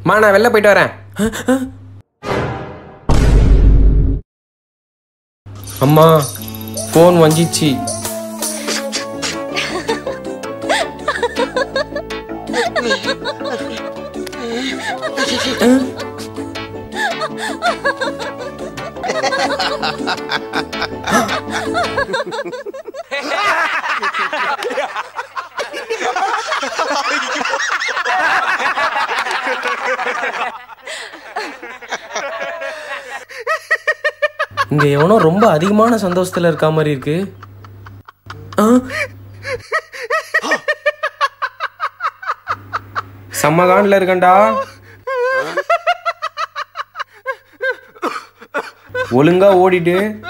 நான் வெளில போயிட்டு வரேன். அம்மா ஃபோன் வந்துச்சு. இங்க எவனோ ரொம்ப அதிகமான சந்தோஷத்துல இருக்க மாதிரி இருக்கு. சம்மகான்ல இருக்கண்டா. ஒழுங்கா ஓடிட்டு